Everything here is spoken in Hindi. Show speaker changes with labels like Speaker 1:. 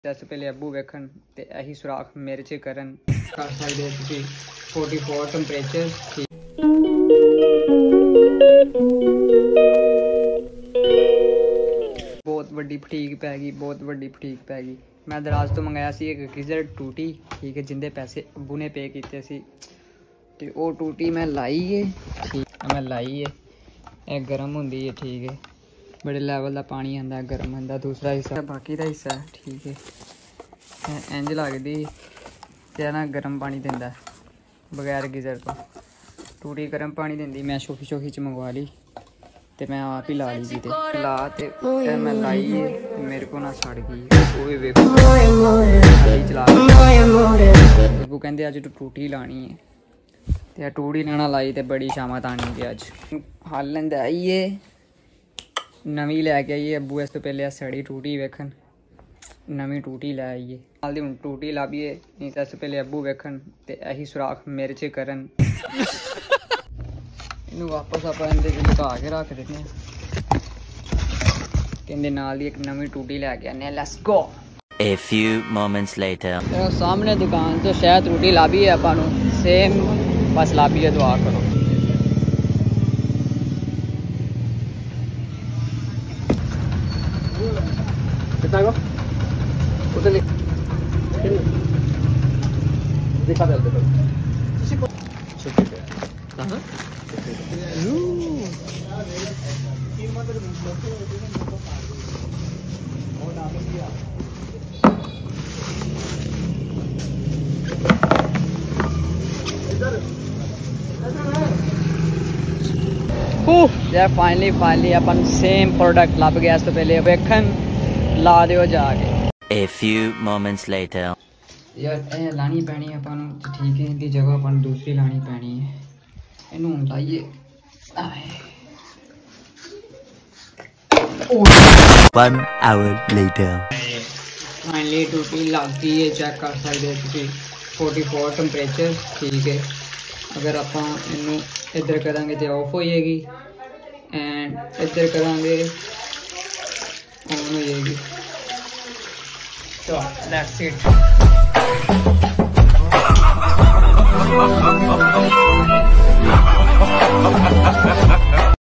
Speaker 1: सबसे पहले अबू वेखन ते यही सुराख मेरे च करन कर सकते तुसी 44 टैंपरेचर बहुत वड्डी फटीक पै गई, बहुत वड्डी फटीक पै गई। मैं दराज तो मंगाया सी एक गीजर टूटी, ठीक है, जिंदे पैसे अबू ने पे कीते सी ते ओ टूटी मैं लाई है, ठीक मैं लाई है, ये गर्म होंदी है, ठीक है, बड़े लेवल का पानी आंदा है, गर्म आंदा। दूसरा हिस्सा बाकी का हिस्सा है, ठीक है, इंज लगदी ते ना गर्म पानी दिंदा बगैर गीजर तो, टूटी गर्म पानी दिंदी। मैं शोखी च मंगवा ली ते मैं आप ही ला ली जी, ला ते मैं लाई है, मेरे को ना सड़ गई। वो भी वेखो चला वो कहते अज टूटी लानी है ते टूटी लाना लाई ते बड़ी शामत आनी थी अज। हल लेंदे आइए नवी लैके आइए अबू, इस तो पहले सड़ी टूटी वेखन, नवी टूटी लै आइए हाल दी हुण टूटी लाभिए, नहीं तो इस तो पहले अबू वेखन ते यही सुराख मेरे च करन। इनू वापस आप लुका के रख देते हैं, कहते नाल दी एक नवी टूटी लैके आने। Let's go.
Speaker 2: A few moments later.
Speaker 1: सामने दुकान तो शायद टूटी लाभी है आपानू सेम, बस लाभी है, दुआ करो। कितना को उधर दिखा दे दो यार फाइनली अपन सेम प्रोडक्ट लभ गया। इस तो पहले वेखन ला दियो जाके।
Speaker 2: A few moments later.
Speaker 1: यार लानी पैनी है अपन, ठीक है, इनकी जगह अपन दूसरी लानी पैनी है। इनू लाइए
Speaker 2: 1 hour later.
Speaker 1: फाइनली टूटी लग गई है, चेक कर सकते हो 44 टैंपरेचर, ठीक है। अगर आप इनू इधर करांगे तो ऑफ हो जाएगी एंड इधर करांगे ऑन हो जाएगी। तो दैट्स इट।